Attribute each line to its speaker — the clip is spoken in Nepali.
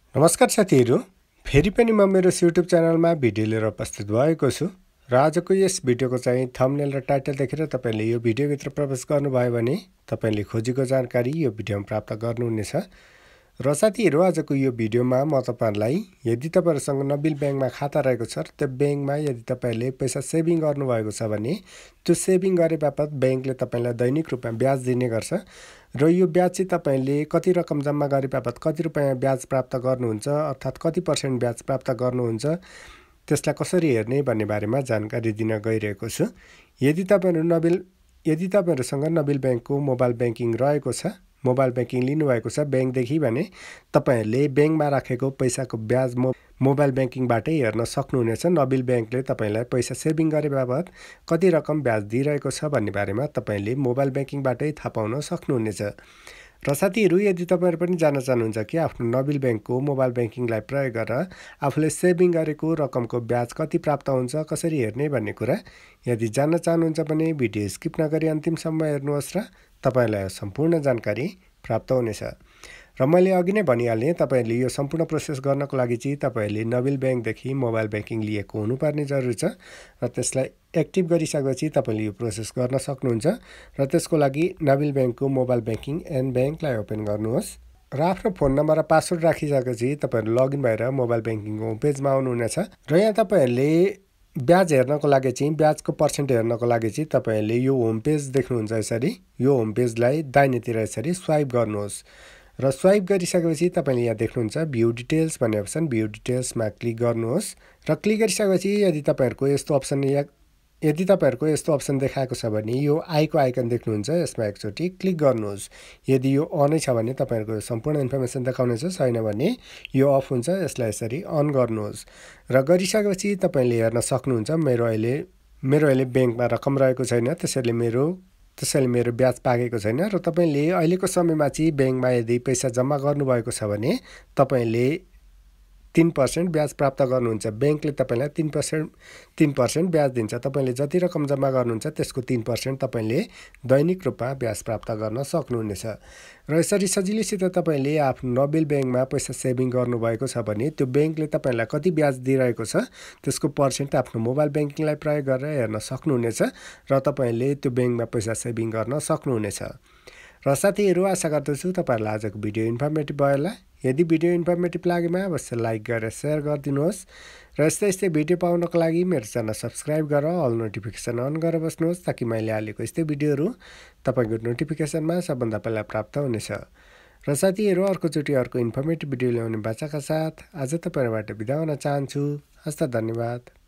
Speaker 1: नमस्कार साथीहरू, फेरि पनि म मेरो युट्युब च्यानलमा भिडियो लिएर उपस्थित भएको छु र आजको यस भिडियोको चाहिँ थम्बनेल र टाइटल देखेर तपाईले यो भिडियोभित्र प्रवेश गर्नुभयो भने तपाईले खोजेको जानकारी यो भिडियोमा प्राप्त गर्नुहुनेछ। र साथीहरू, आजको यो भिडियोमा म तपाईहरुलाई यदि तपाईहरुसँग नबिल ब्याङ्कमा खाता रहेको छ र त्यो ब्याङ्कमा यदि तपाईले पैसा सेभिङ गर्नुभएको छ भने त्यो सेभिङ गरे बापत ब्याङ्कले तपाईलाई दैनिक रूपमा ब्याज दिने गर्छ र यो ब्याज चाहिँ तपाईले कति रकम जम्मा गरे बापत कति रुपैयाँ ब्याज प्राप्त गर्नुहुन्छ अर्थात कति % ब्याज प्राप्त गर्नुहुन्छ त्यसलाई कसरी हेर्ने भन्ने बारेमा जानकारी दिन गइरहेको छु। यदि तपाईहरुसँग नबिल ब्याङ्कको मोबाइल ब्याङ्किङ रहेको छ, मोबाइल ब्याङ्किङ लिनुभएको छ ब्याङ्कदेखि भने तपाईहरुले ब्याङ्कमा राखेको पैसाको ब्याज मोबाइल ब्याङ्किङबाटै हेर्न सक्नुहुनेछ। नबिल ब्याङ्कले तपाईलाई पैसा सेभिङ गरे बापत कति रकम ब्याज दिइरहेको छ भन्ने बारेमा तपाईले मोबाइल ब्याङ्किङबाटै थाहा पाउन सक्नुहुनेछ। र साथीहरू, यदि तपाईहरु पनि जान्न चाहनुहुन्छ कि आफ्नो नबिल ब्याङ्कको मोबाइल ब्याङ्किङलाई प्रयोग गरेर आफूले सेभिङ गरेको रकमको ब्याज कति प्राप्त हुन्छ कसरी हेर्ने भन्ने कुरा यदि जान्न चाहनुहुन्छ भने भिडियो स्किप नगरी अन्तिमसम्म हेर्नुहोस् र तपाईलाई सम्पूर्ण जानकारी प्राप्त हुनेछ। र मैले अघि नै भनिहालेँ, तपाईहरुले यो सम्पूर्ण प्रोसेस गर्नको लागि चाहिँ तपाईहरुले नबिल ब्याङ्कदेखि मोबाइल ब्याङ्किङ लिएको हुनुपर्ने जरुरी छ र त्यसलाई एक्टिभ गरिसकेपछि तपाईले यो प्रोसेस गर्न सक्नुहुन्छ। र त्यसको लागि नबिल ब्याङ्कको मोबाइल ब्याङ्किङ एन ब्याङ्कलाई ओपन गर्नुहोस् र आफ्नो फोन नम्बर र पासवर्ड राखिसकेपछि तपाईहरु लगइन भएर मोबाइल ब्याङ्किङको होम पेजमा आउनुहुनेछ र यहाँ तपाईहरुले ब्याज हेर्नको लागि चाहिँ ब्याजको पर्सेन्ट हेर्नको लागि चाहिँ तपाईहरुले यो होम पेज देख्नुहुन्छ यसरी, यो होम पेजलाई दाहिनेतिर यसरी स्वाइप गर्नुहोस् र स्वाइप गरिसकेपछि तपाईले यहाँ देख्नुहुन्छ भ्यू डिटेल्स भन्ने अप्सन, भ्यू डिटेल्समा क्लिक गर्नुहोस् र क्लिक गरिसकेपछि यदि तपाईहरुको यस्तो अप्सन देखाएको छ भने यो आईको आइकन देख्नुहुन्छ, यसमा एकचोटी क्लिक गर्नुहोस्। यदि यो अनै छ भने तपाईहरुको सम्पूर्ण इन्फर्मेसन देखाउनेछ, छैन भने यो अफ हुन्छ, यसलाई यसरी अन गर्नुहोस् र गरिसकेपछि तपाईले हेर्न सक्नुहुन्छ मेरो अहिले ब्याङ्कमा रकम रहेको छैन, त्यसैले मेरो ब्याज पाकेको छैन र तपाईले अहिलेको समयमा चाहिँ ब्याङ्कमा यदि पैसा जम्मा गर्नुभएको छ भने तपाईले 3% ब्याज प्राप्त गर्नुहुन्छ। ब्याङ्कले तपाईलाई 3% ब्याज दिन्छ। तपाईले जति रकम जम्मा गर्नुहुन्छ त्यसको 3% तपाईले दैनिक रूपमा ब्याज प्राप्त गर्न सक्नुहुनेछ। र यसरी सजिलैसित तपाईले आफ्नो नबिल ब्याङ्कमा पैसा सेभिङ गर्नुभएको छ भने त्यो ब्याङ्कले तपाईलाई कति ब्याज दिइरहेको छ त्यसको पर्सेन्ट आफ्नो मोबाइल ब्याङ्किङलाई प्रयोग गरेर हेर्न सक्नुहुनेछ र तपाईले त्यो ब्याङ्कमा पैसा सेभिङ गर्न सक्नुहुनेछ। र साथीहरू, आशा गर्दछु तपाईहरुलाई आजको भिडियो इन्फर्मेटिभ भयो होला। यदि भिडियो इन्फर्मेटिभ लागेमा अवश्य लाइक गरेर सेयर गरिदिनुहोस् र यस्तै भिडियो पाउनको लागि मेरो च्यानल सब्स्क्राइब गरेर अल नोटिफिकेसन अन गरेर बस्नुहोस् ताकि मैले हालेको यस्तै भिडियोहरू तपाईको नोटिफिकेसनमा सबभन्दा पहिला प्राप्त हुनेछ। र साथीहरू, अर्कोचोटि अर्को इन्फर्मेटिभ भिडियो ल्याउने बाचाका साथ आज तपाईहरुबाट बिदा हुन चाहन्छु। हस्त धन्यवाद।